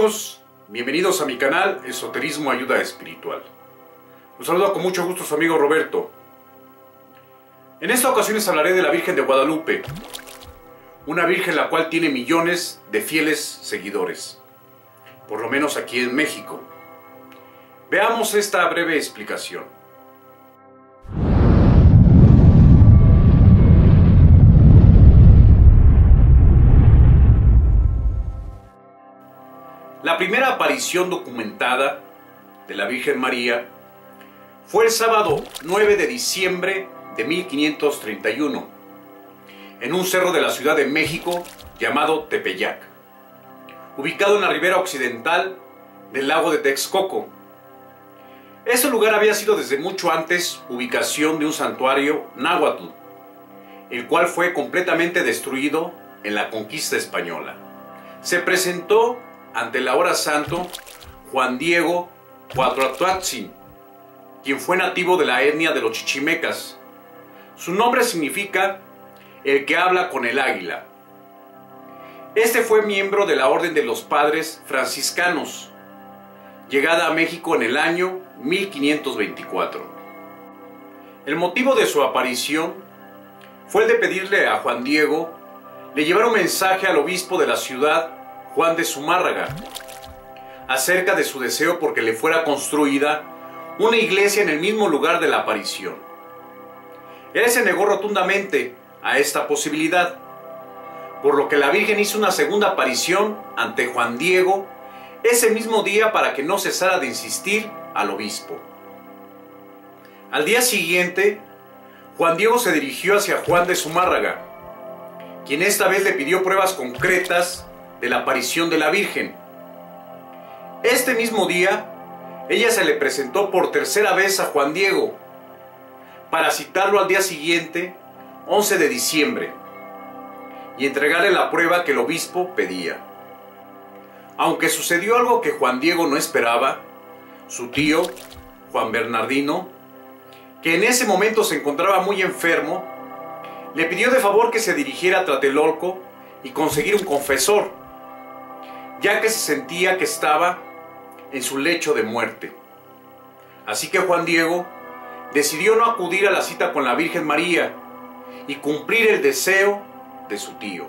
amigos, bienvenidos a mi canal Esoterismo Ayuda Espiritual. Los saludo con mucho gusto su amigo Roberto. En esta ocasión les hablaré de la Virgen de Guadalupe, una virgen la cual tiene millones de fieles seguidores, por lo menos aquí en México. Veamos esta breve explicación. La primera aparición documentada de la Virgen María fue el sábado 9 de diciembre de 1531, en un cerro de la Ciudad de México llamado Tepeyac, ubicado en la ribera occidental del lago de Texcoco. Este lugar había sido desde mucho antes ubicación de un santuario náhuatl, el cual fue completamente destruido en la conquista española. Se presentó ante el ahora santo Juan Diego Cuauhtémoc, quien fue nativo de la etnia de los chichimecas. Su nombre significa el que habla con el águila. Este fue miembro de la Orden de los Padres Franciscanos, llegada a México en el año 1524. El motivo de su aparición fue el de pedirle a Juan Diego le llevara un mensaje al obispo de la ciudad, Juan de Zumárraga, acerca de su deseo porque le fuera construida una iglesia en el mismo lugar de la aparición. Él se negó rotundamente a esta posibilidad, por lo que la Virgen hizo una segunda aparición ante Juan Diego ese mismo día para que no cesara de insistir al obispo. Al día siguiente, Juan Diego se dirigió hacia Juan de Zumárraga, quien esta vez le pidió pruebas concretas de la aparición de la Virgen. Este mismo día, ella se le presentó por tercera vez a Juan Diego, para citarlo al día siguiente, 11 de diciembre, y entregarle la prueba que el obispo pedía. Aunque sucedió algo que Juan Diego no esperaba, su tío, Juan Bernardino, que en ese momento se encontraba muy enfermo, le pidió de favor que se dirigiera a Tlatelolco y conseguir un confesor, ya que se sentía que estaba en su lecho de muerte. Así que Juan Diego decidió no acudir a la cita con la Virgen María y cumplir el deseo de su tío.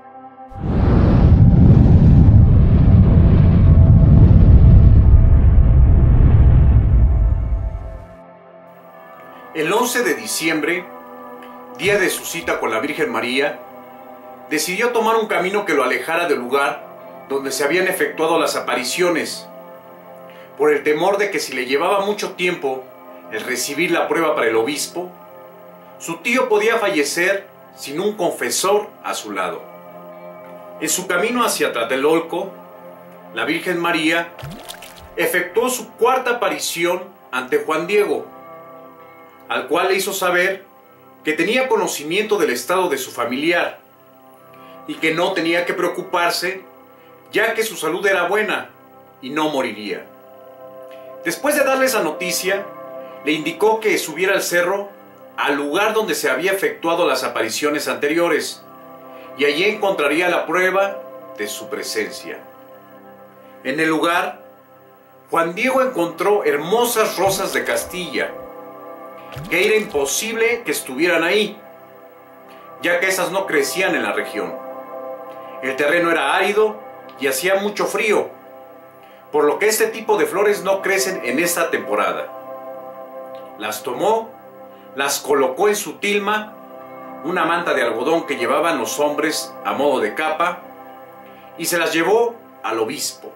El 11 de diciembre, día de su cita con la Virgen María, decidió tomar un camino que lo alejara del lugar donde se habían efectuado las apariciones, por el temor de que si le llevaba mucho tiempo el recibir la prueba para el obispo, su tío podía fallecer sin un confesor a su lado. En su camino hacia Tlatelolco, la Virgen María efectuó su cuarta aparición ante Juan Diego, al cual le hizo saber que tenía conocimiento del estado de su familiar y que no tenía que preocuparse, ya que su salud era buena y no moriría. Después de darle esa noticia, le indicó que subiera al cerro al lugar donde se había efectuado las apariciones anteriores, y allí encontraría la prueba de su presencia. En el lugar, Juan Diego encontró hermosas rosas de Castilla, que era imposible que estuvieran ahí, ya que esas no crecían en la región. El terreno era árido y hacía mucho frío, por lo que este tipo de flores no crecen en esta temporada. Las tomó, las colocó en su tilma, una manta de algodón que llevaban los hombres a modo de capa, y se las llevó al obispo.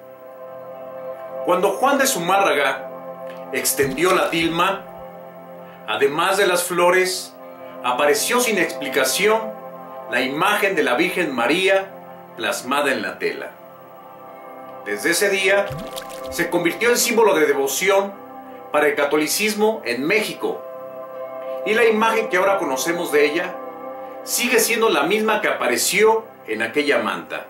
Cuando Juan de Zumárraga extendió la tilma, además de las flores, apareció sin explicación la imagen de la Virgen María plasmada en la tela. Desde ese día, se convirtió en símbolo de devoción para el catolicismo en México, y la imagen que ahora conocemos de ella sigue siendo la misma que apareció en aquella manta.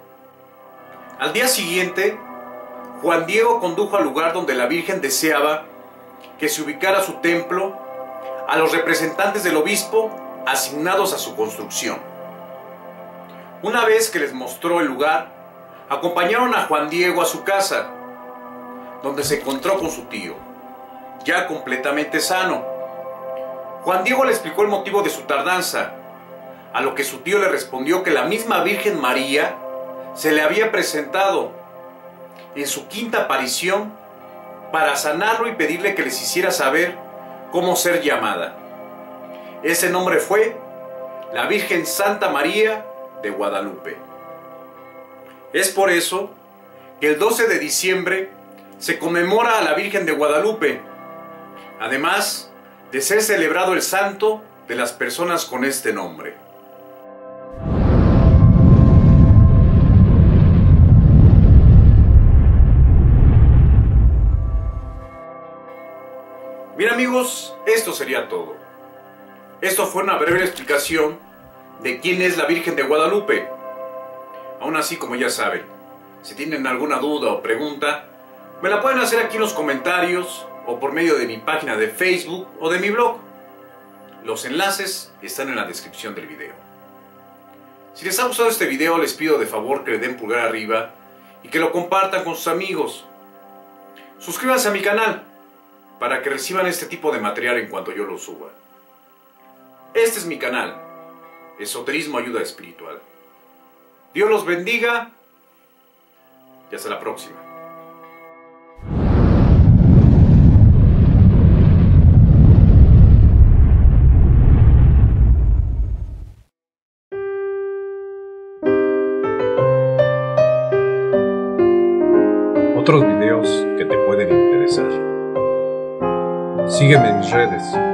Al día siguiente, Juan Diego condujo al lugar donde la Virgen deseaba que se ubicara su templo a los representantes del obispo asignados a su construcción. Una vez que les mostró el lugar, acompañaron a Juan Diego a su casa, donde se encontró con su tío, ya completamente sano. Juan Diego le explicó el motivo de su tardanza, a lo que su tío le respondió que la misma Virgen María se le había presentado en su quinta aparición para sanarlo y pedirle que les hiciera saber cómo ser llamada. Ese nombre fue la Virgen Santa María de Guadalupe. Es por eso que el 12 de diciembre se conmemora a la Virgen de Guadalupe, además de ser celebrado el santo de las personas con este nombre. Bien amigos, esto sería todo. Esto fue una breve explicación de quién es la Virgen de Guadalupe. Aún así, como ya saben, si tienen alguna duda o pregunta, me la pueden hacer aquí en los comentarios o por medio de mi página de Facebook o de mi blog. Los enlaces están en la descripción del video. Si les ha gustado este video, les pido de favor que le den pulgar arriba y que lo compartan con sus amigos. Suscríbanse a mi canal para que reciban este tipo de material en cuanto yo lo suba. Este es mi canal, Esoterismo Ayuda Espiritual. Dios los bendiga y hasta la próxima. Otros videos que te pueden interesar. Sígueme en mis redes.